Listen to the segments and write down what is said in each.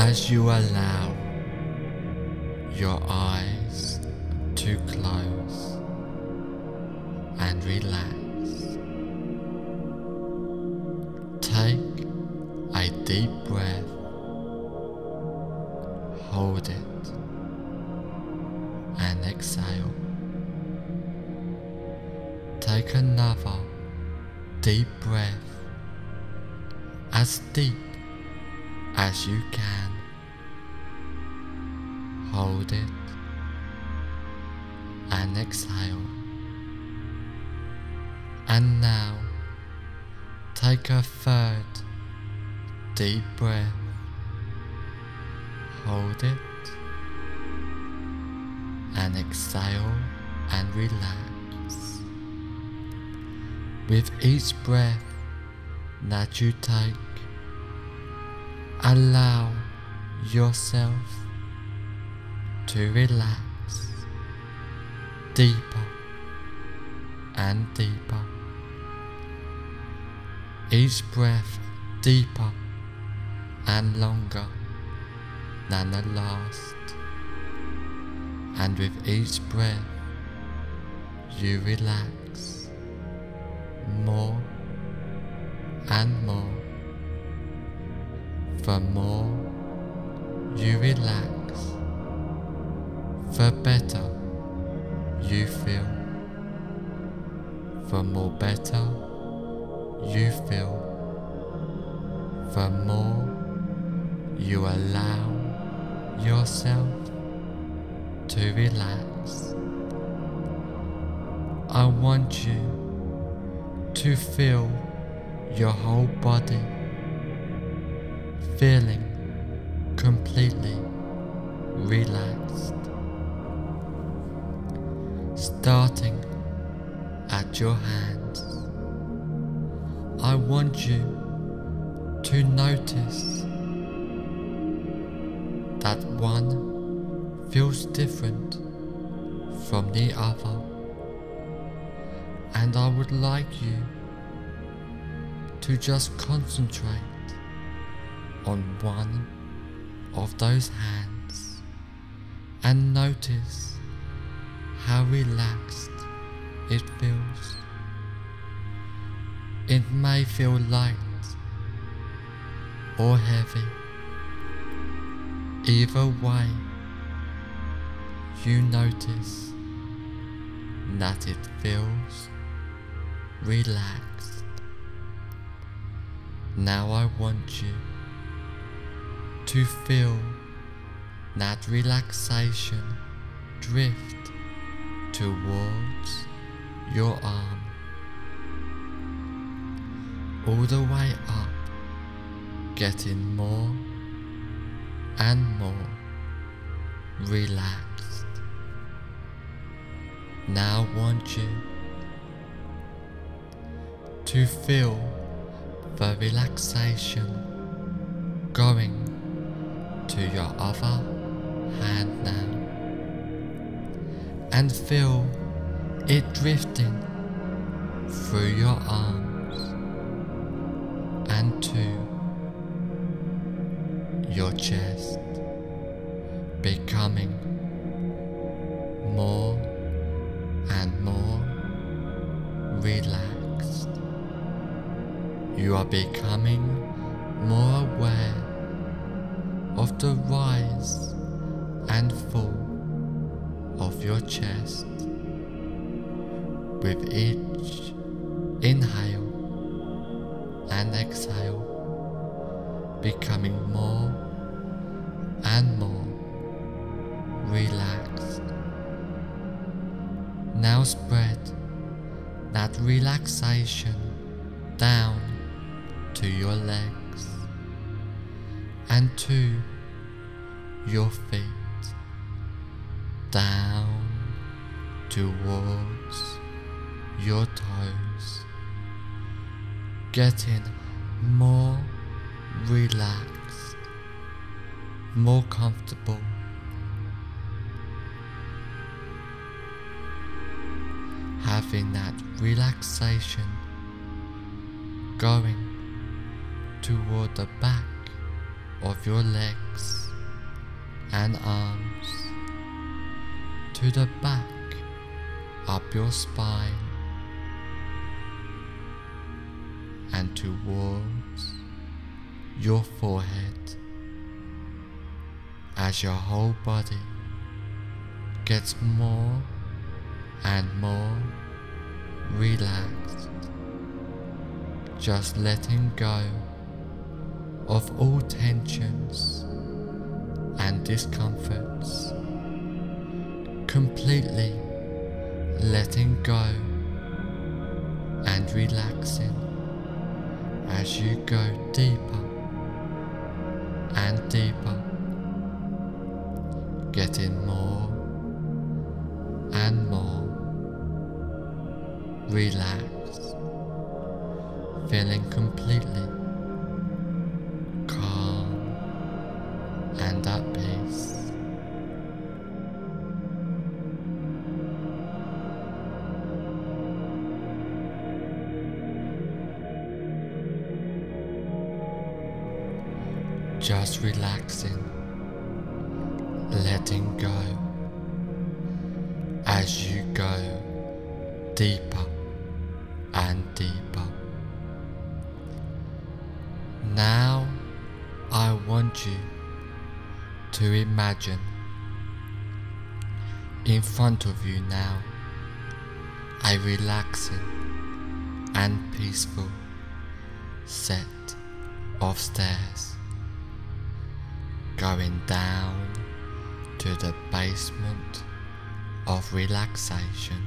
as you allow your eyes to close and relax. Take a deep breath, hold it, and exhale. Take another deep breath, as deep as you can. Hold it and exhale. And now take a third deep breath. Hold it and exhale and relax. With each breath that you take, allow yourself to relax deeper and deeper. Each breath deeper and longer than the last, and with each breath you relax more and more. The more you relax, the better you feel. The more better you feel, the more you allow yourself to relax. I want you to feel your whole body feeling completely relaxed, starting at your hands. I want you to notice that one feels different from the other, and I would like you to just concentrate on one of those hands and notice how relaxed it feels. It may feel light or heavy. Either way, you notice that it feels relaxed. Now I want you to feel that relaxation drift towards your arm, all the way up, getting more and more relaxed. Now I want you to feel the relaxation going to your other hand now, and feel it drifting through your arms and to your chest, becoming more and more relaxed. You are becoming more aware of the rise and fall of your chest with each inhale and exhale, becoming more and more relaxed. Now spread that relaxation down to your legs and to your feet, down towards your toes, getting more relaxed, more comfortable. Having that relaxation going toward the back of your legs and arms to the back up your spine and towards your forehead as your whole body gets more and more relaxed, just letting go of all tensions and discomforts, completely letting go and relaxing as you go deeper and deeper, getting more and more relaxed, feeling completely calm and at peace. Just relaxing, letting go as you go deeper and deeper. Now I want you to imagine in front of you now a relaxing and peaceful set of stairs going down to the basement of relaxation.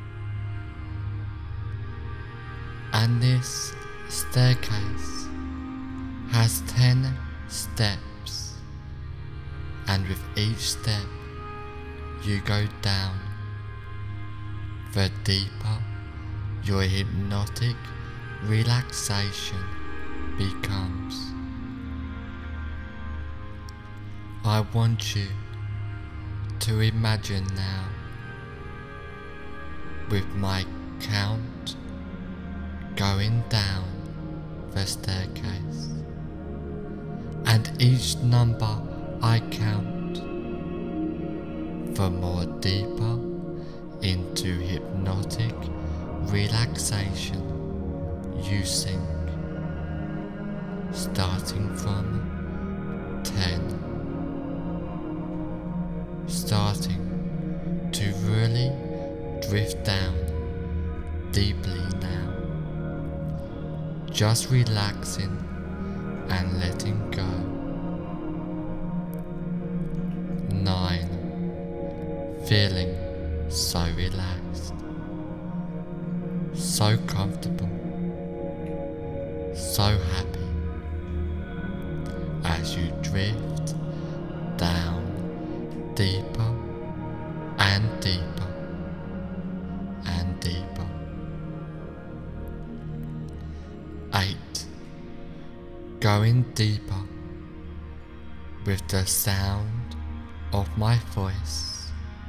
And this staircase has 10 steps, and with each step you go down, the deeper your hypnotic relaxation becomes. I want you to imagine now, with my count going down the staircase, and each number I count, the more deeper into hypnotic relaxation you sink, starting from 10, starting to really drift down deeply now, just relaxing and letting go. 9, feeling so relaxed, so comfortable, so happy as you drift down deeper and deeper and deeper. 8, going deeper with the sound of my voice.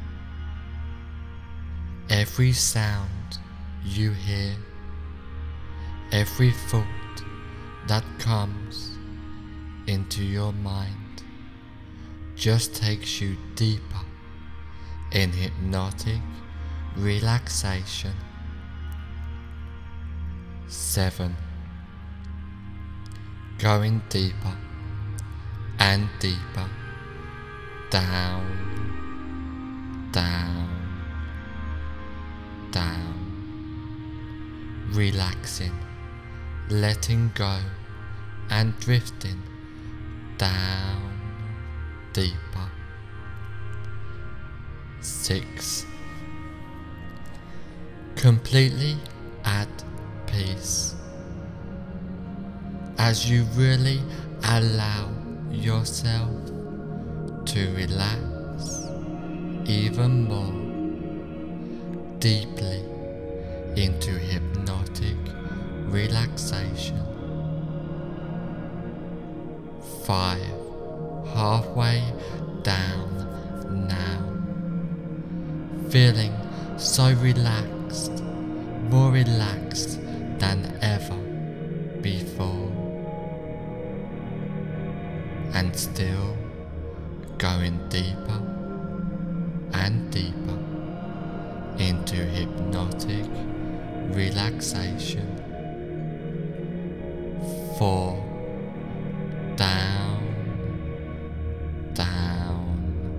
Every sound you hear, every thought that comes into your mind just takes you deeper in hypnotic relaxation. 7, going deeper and deeper, down, down, down, relaxing, letting go and drifting down deeper. 6, completely at peace as you really allow yourself to relax even more deeply into hypnotic relaxation. 5, halfway down now, feeling so relaxed, more relaxed than ever before. and still going deeper and deeper into hypnotic relaxation. 4. Down, down,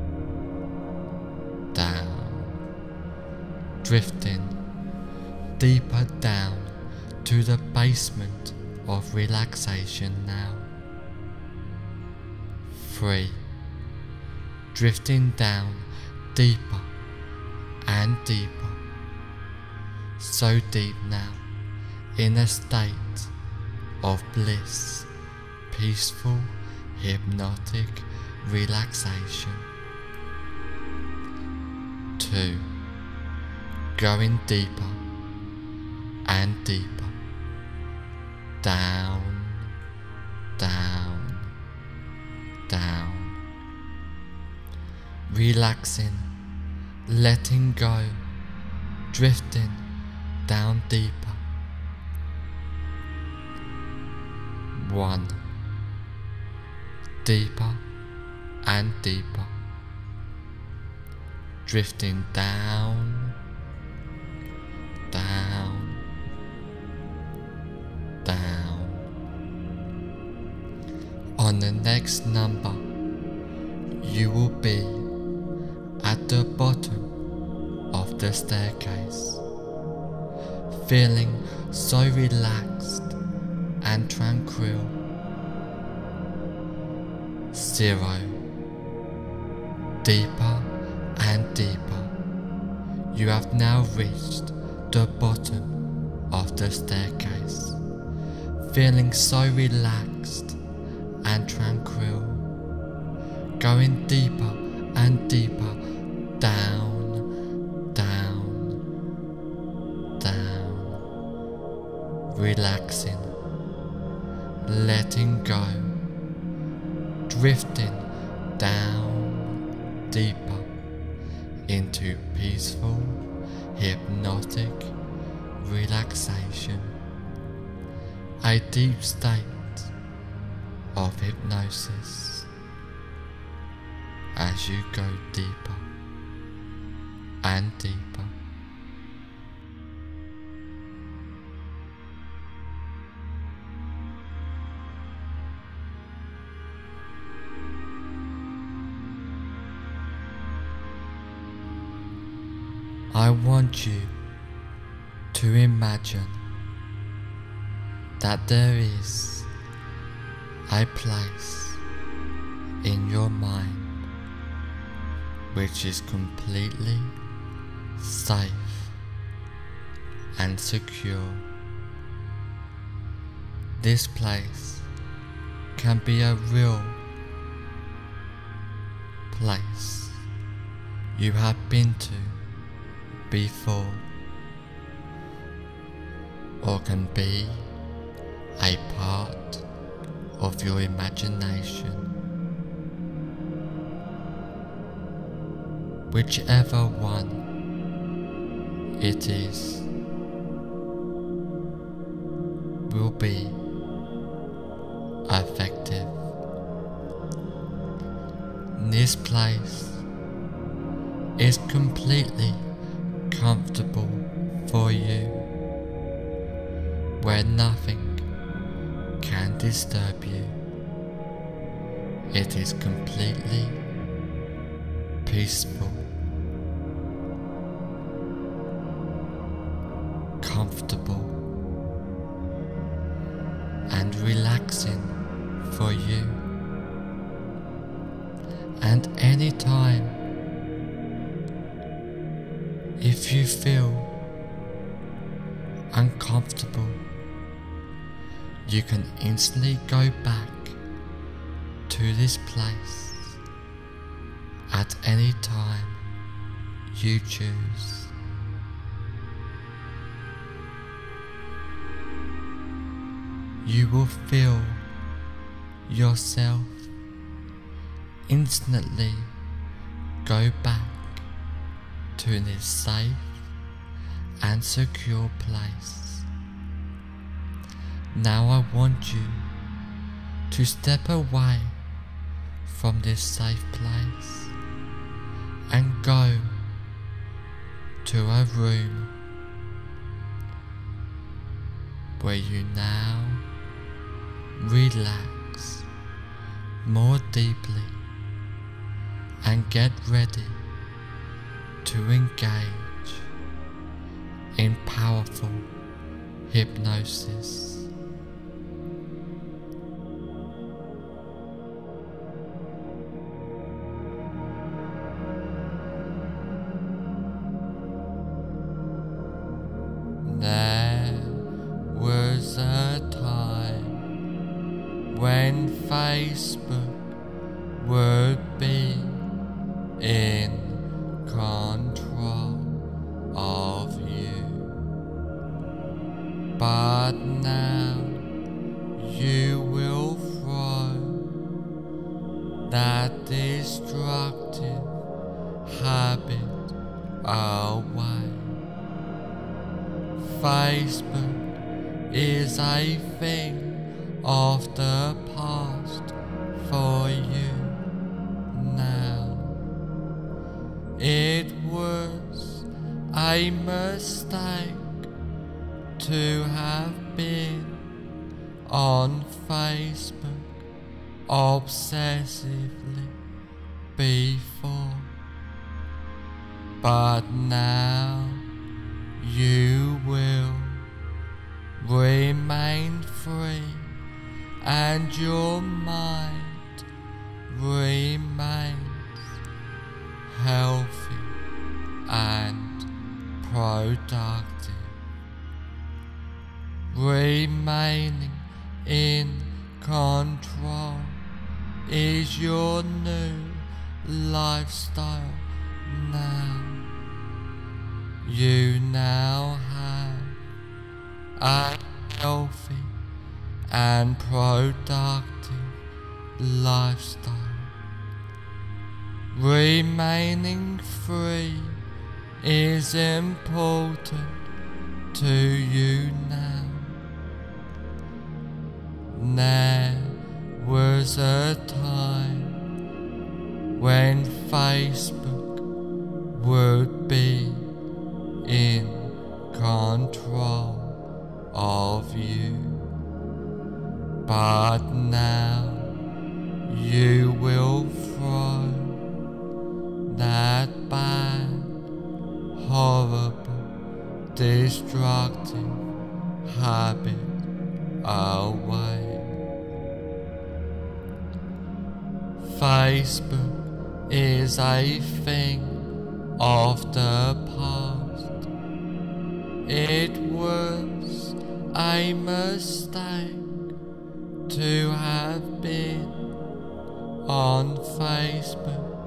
down, drifting deeper down to the basement of relaxation now. 3. Drifting down deeper and deeper, so deep now, in a state of bliss, peaceful, hypnotic relaxation. 2. Going deeper and deeper, down, down, down, relaxing, letting go, drifting down deeper. 1. Deeper and deeper, drifting down, down, down. On the next number, you will be at the bottom of the staircase, feeling so relaxed and tranquil. 0. Deeper and deeper, you have now reached the bottom of the staircase, feeling so relaxed and tranquil, going deeper and deeper, down, down, down, relaxing, letting go, drifting down deeper into peaceful, hypnotic relaxation, a deep state of hypnosis as you go deeper and deeper. I want you to imagine that there is a place in your mind which is completely safe and secure. This place can be a real place you have been to before, or can be a part of your imagination. Whichever one it is will be effective. This place is completely comfortable for you, where nothing can disturb you. It is completely peaceful, comfortable, and relaxing for you. And anytime, if you feel uncomfortable, you can instantly go back to this place at any time you choose. You will feel yourself instantly go back to this safe and secure place. Now I want you to step away from this safe place and go to a room where you now relax more deeply and get ready to engage in powerful hypnosis. There was a time when Facebook would be in control of you, but now you will throw that destructive habit away. Facebook is a thing of the past for you now. It was a mistake to have been on Facebook obsessively before, but now you will remain free and your mind remains healthy and productive. Remaining in control is your new lifestyle now. You now have a healthy and productive lifestyle. Remaining free is important to you now. There was a time when Facebook would be in control of you, but now you will throw that bad, horrible, destructive habit away. Facebook is a thing of the past. It was a mistake to have been on Facebook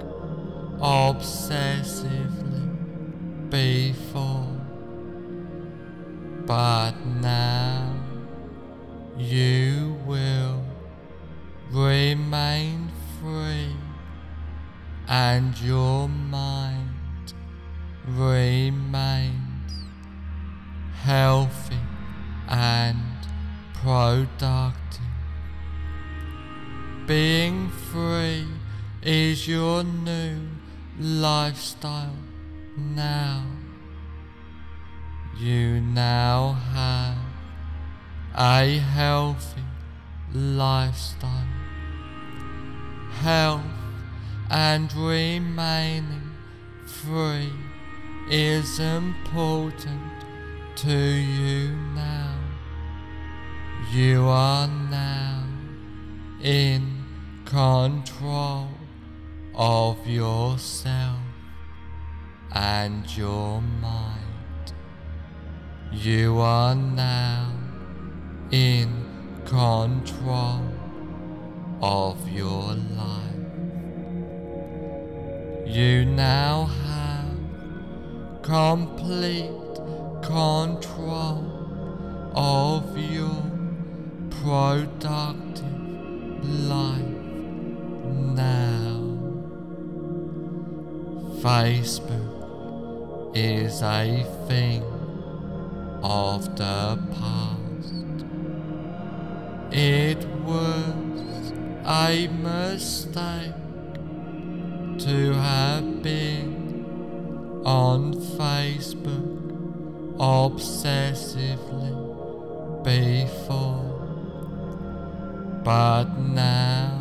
obsessively before, but now you will remain free and your mind remains healthy and productive. Being free is your new lifestyle now. You now have a healthy lifestyle. Health and remaining free is important to you now. You are now in control of yourself and your mind. You are now in control of your life. You now have complete control of your productive life now. Facebook is a thing of the past. It was a mistake to have been on Facebook obsessively before, but now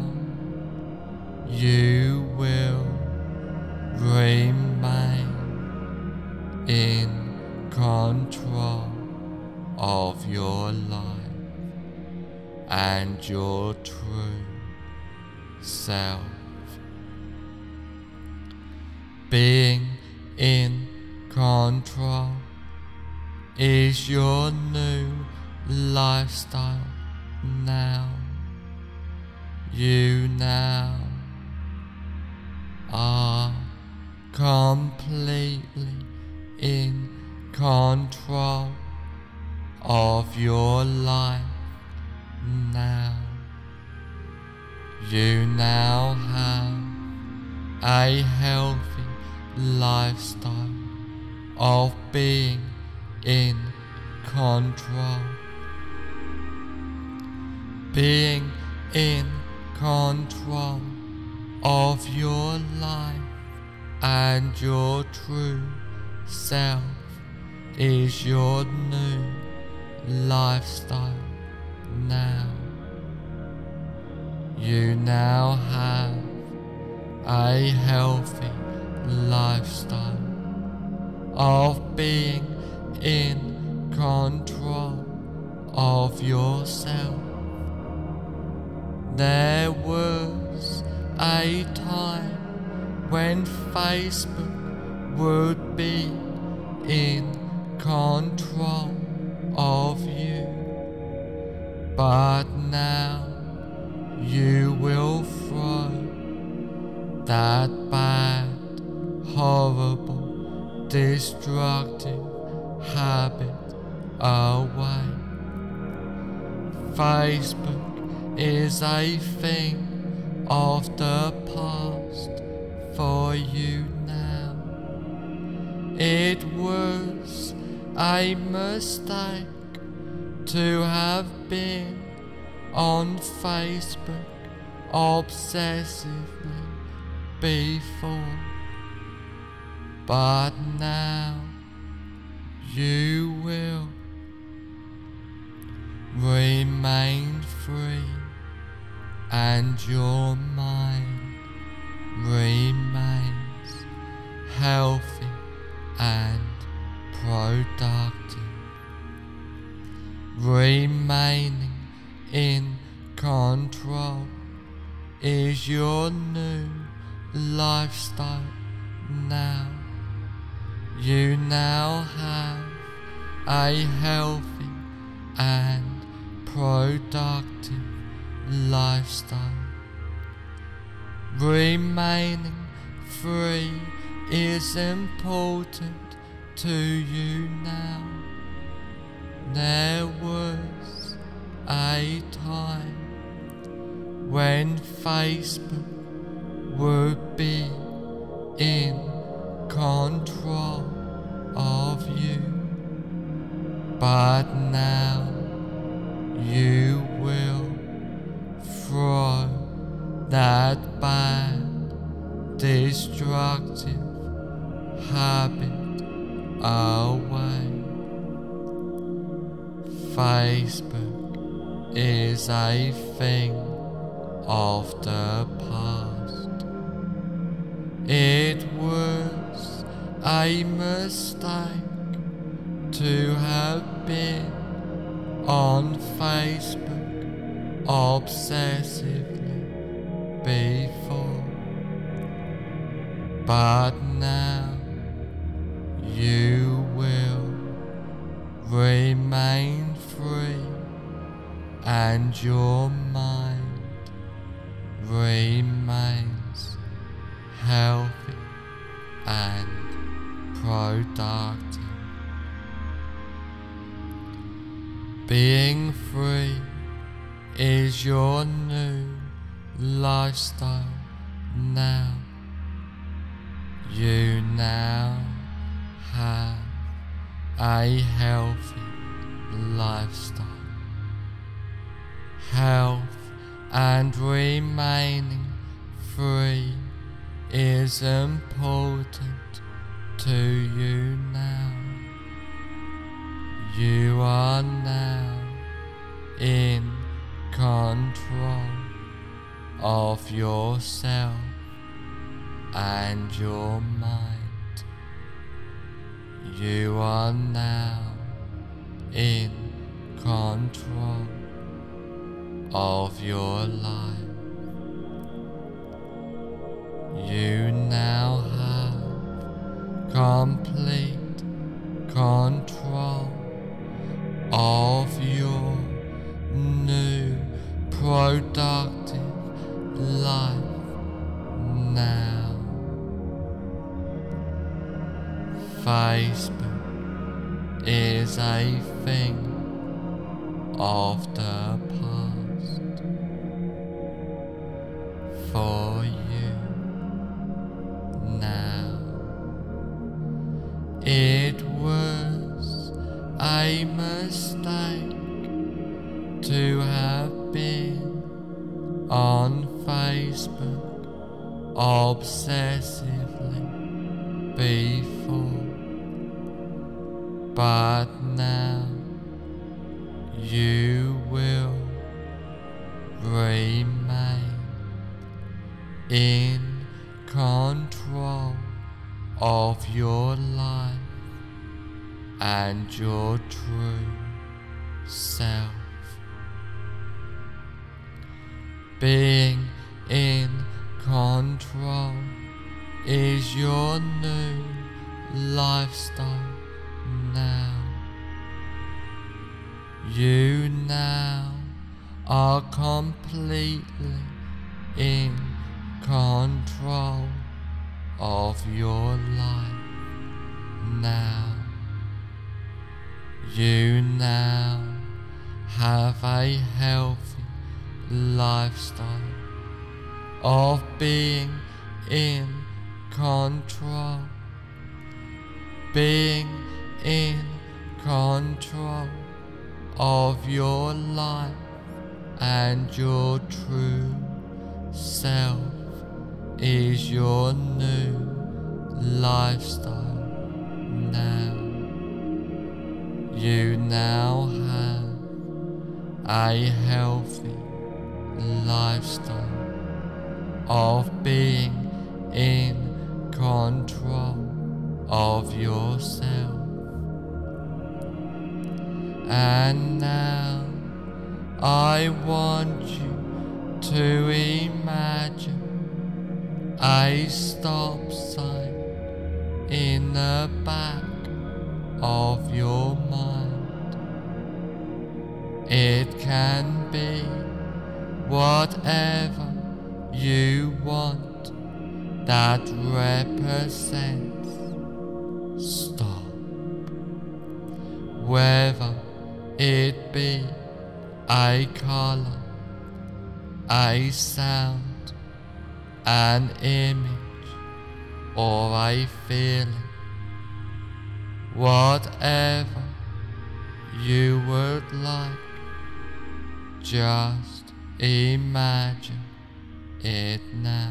you will remain in control of your life and your true self. Being in control is your new lifestyle now. You now are completely in control of your life now. You now have a healthy lifestyle of being in control. Being in control of your life and your true self is your new lifestyle now. You now have a healthy lifestyle of being in control of yourself. There was a time when Facebook would be in control of you, but now you will throw that bad, horrible, destructive habit away. Facebook is a thing of the past for you now. It was a mistake to have been on Facebook obsessively before, but now you will remain free and your mind remains healthy and productive. Remaining in control is your new lifestyle now. You now have a healthy and productive lifestyle. Remaining free is important to you now. There was a time when Facebook would be in control of you, but now you will throw that bad, destructive habit away. Facebook is a thing of the past. It was a mistake to have been on Facebook obsessively before, but now you will remain free and your mind remains healthy and productive. Being free is your new lifestyle now. You now have a healthy lifestyle. Health and remaining free is important to you now. You are now in control of yourself and your mind. You are now in control of your life. You now have complete control of your new productive life now. Facebook is a thing of the past for you now. It was a mistake to have been on Facebook obsessively before, but now you will remain in control of your life and your true self. Being in control is your new lifestyle now. You now are completely in control of your life now. You now have a healthy lifestyle of being in control. Being in control of your life and your true self is your new lifestyle now. You now have a healthy lifestyle of being in control of yourself. And now I want you to imagine a stop sign in the back of your mind. It can be whatever you want that represents stop. Whether it be a color, a sound, an image, or a feeling, whatever you would like, just imagine it now.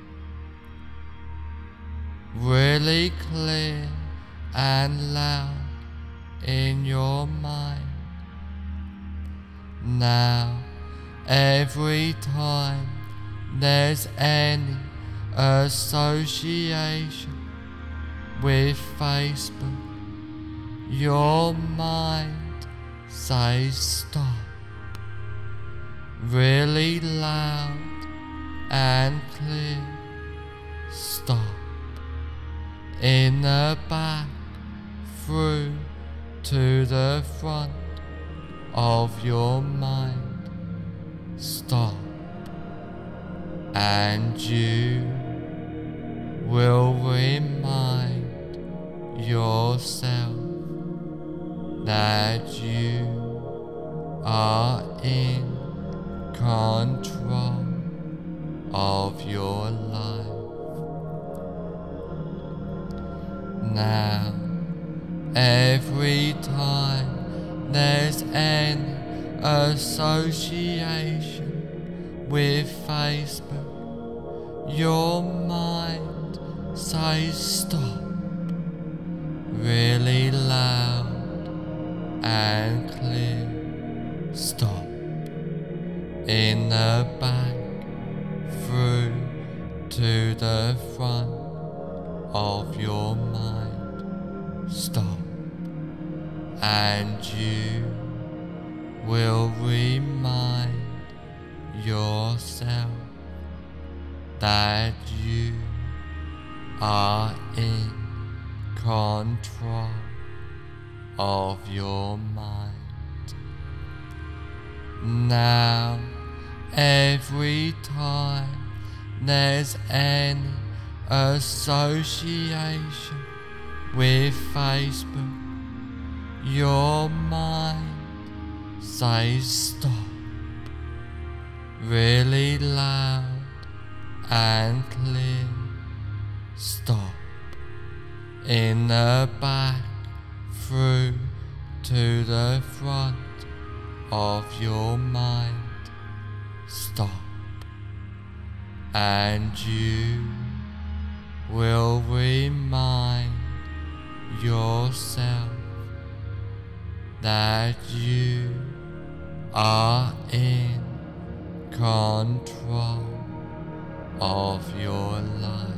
Really clear and loud in your mind. Now, every time there's any association with Facebook, your mind says stop. Really loud and clear. Stop. In the back, through to the front of your mind. Stop. And you will remind yourself that you are in control of your life. Now, every time there's any association with Facebook, your mind says stop really loud and clear. Stop in the back, through to the front of your mind. Stop, and you will remind yourself that you are in control of your mind. Now, every time there's any association with Facebook, your mind says stop really loud and clear. Stop in the back, through to the front of your mind. Stop, and you will remind yourself that you are in control of your life.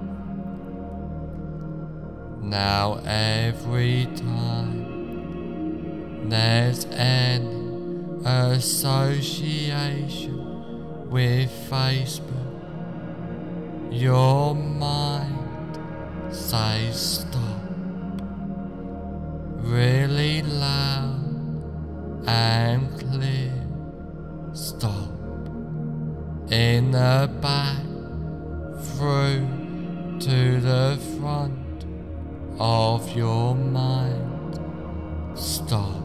Now every time there's any association with Facebook, your mind says stop really loud and clear. Stop in the back, through to the front of your mind. Stop,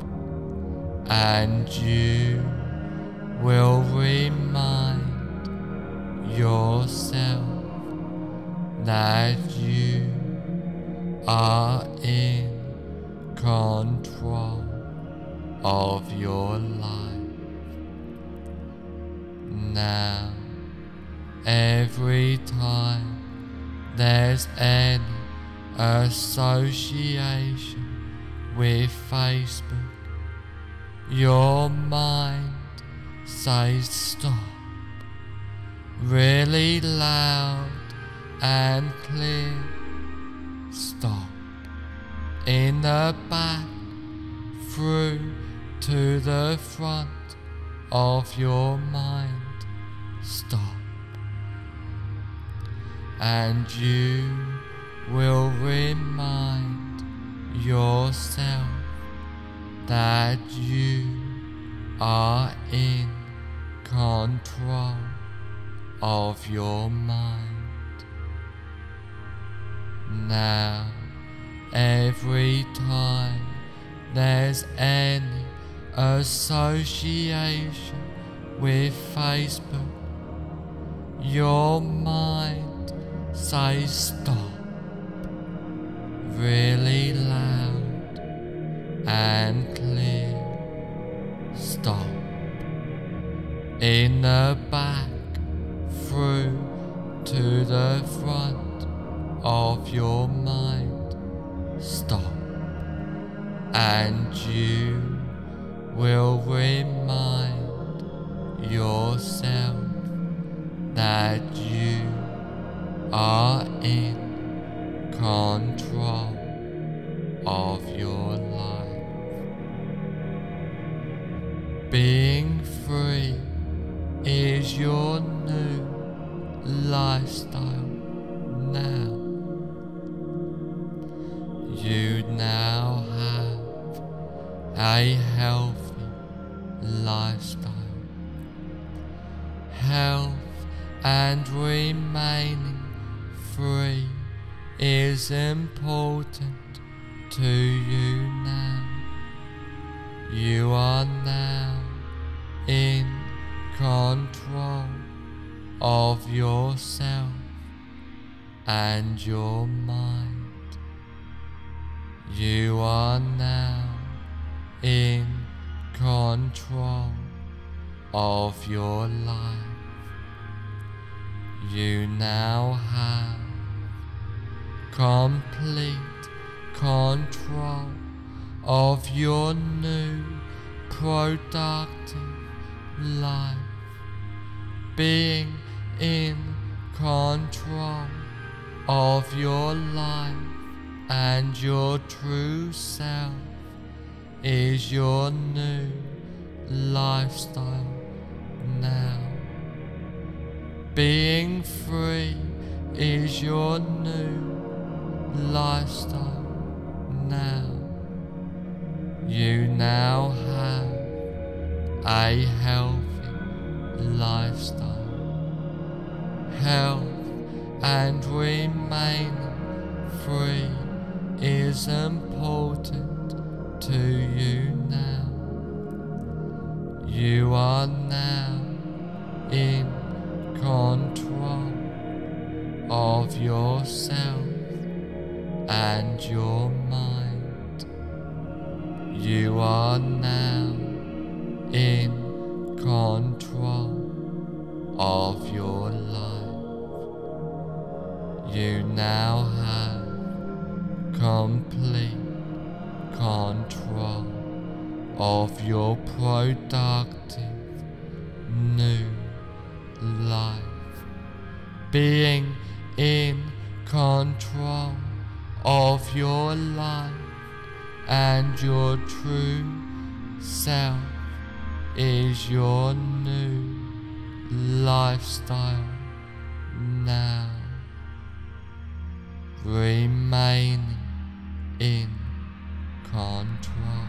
and you will remind yourself that you are in control of your life. Now, every time there's any association with Facebook, your mind says stop really loud and clear. Stop in the back, through to the front of your mind. Stop, and you will remind yourself that you are in control of your mind. Now, every time there's any association with Facebook, your mind says stop really loud and clear. Stop in the back, through to the front of your mind. Stop, and you will remind yourself that you are in control of your life. Being free is your new lifestyle now. You now have a healthy lifestyle. Health and remaining free is important to you now. You are now in control of yourself and your mind. You are now in control of your life. You now have complete control of your new productive life. Being in control of your life and your true self is your new lifestyle now. Being free is your new lifestyle now. You now have a healthy lifestyle. Health and remaining free is important to you now. You are now in control of yourself and your mind. You are now in control of your life. You now have complete control of your productive new life. Being in control of your life and your true self is your new lifestyle now. Remaining in control.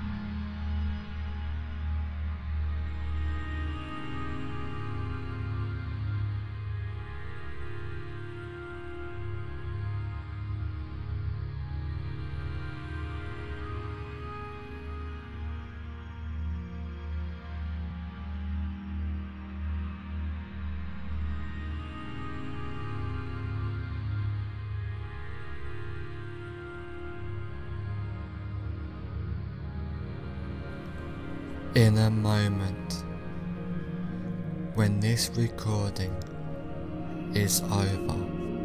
In a moment, when this recording is over,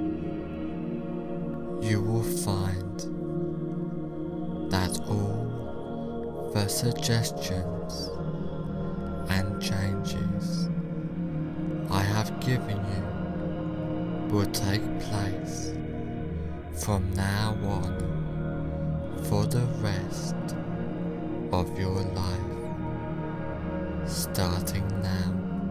you will find that all the suggestions and changes I have given you will take place from now on for the rest of your life. Starting now.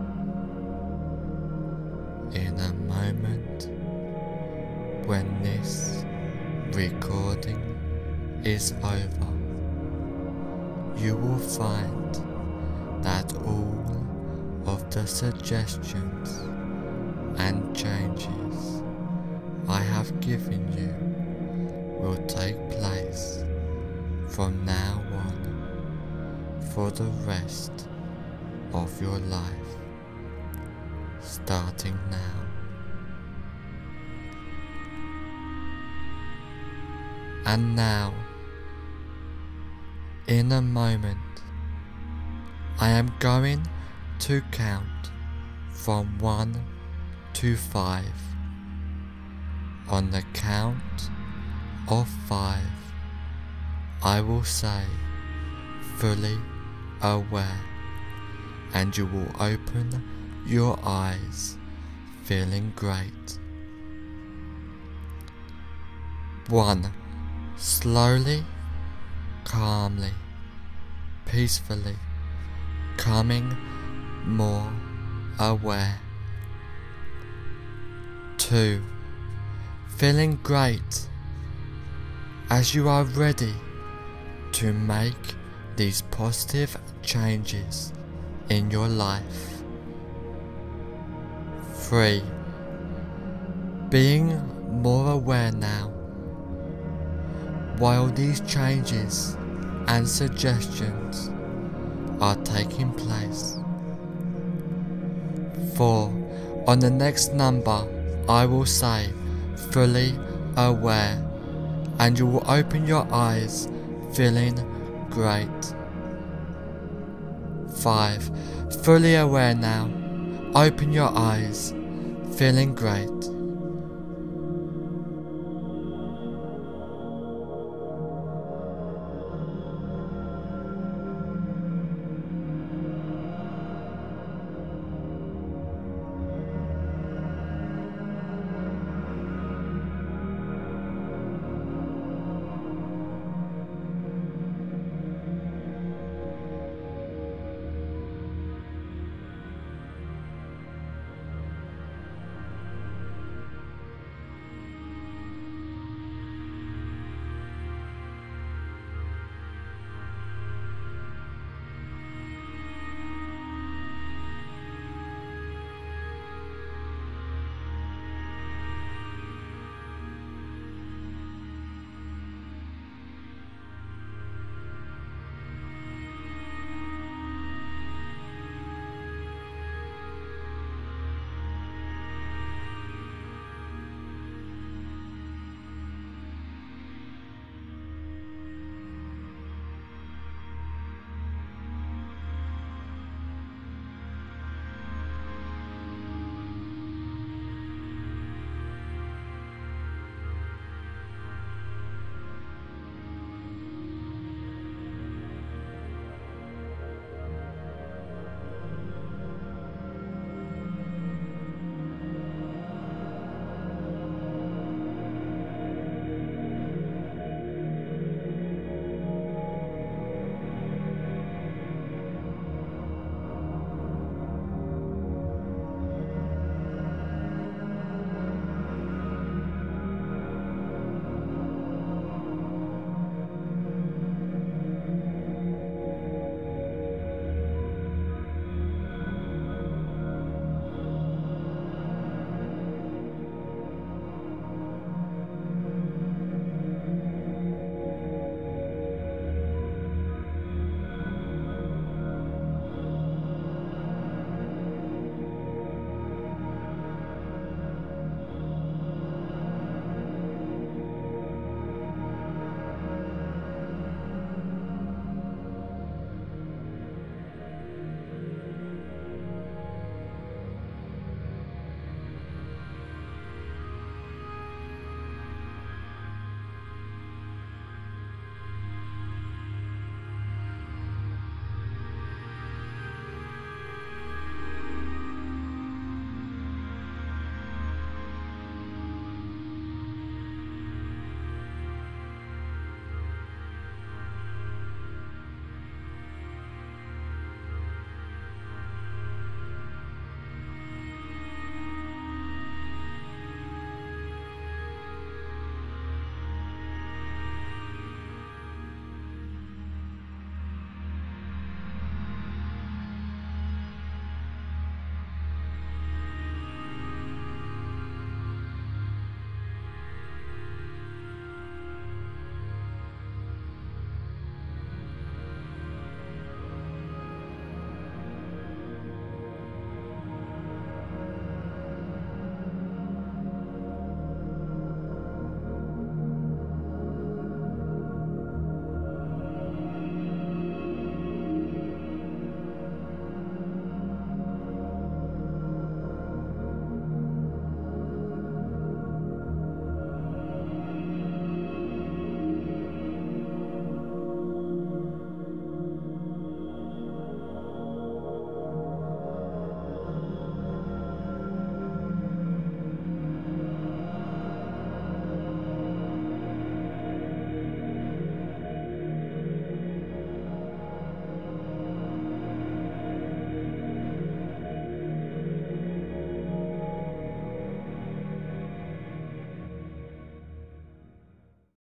In a moment, when this recording is over, you will find that all of the suggestions and changes I have given you will take place from now on for the rest of your life, starting now. And now, in a moment, I am going to count from 1 to 5. On the count of 5, I will say, fully aware, and you will open your eyes feeling great. 1. Slowly, calmly, peacefully, coming more aware. 2. Feeling great as you are ready to make these positive changes in your life. 3. Being more aware now while these changes and suggestions are taking place. 4. On the next number I will say fully aware, and you will open your eyes feeling great. 5. Fully aware now. Open your eyes feeling great.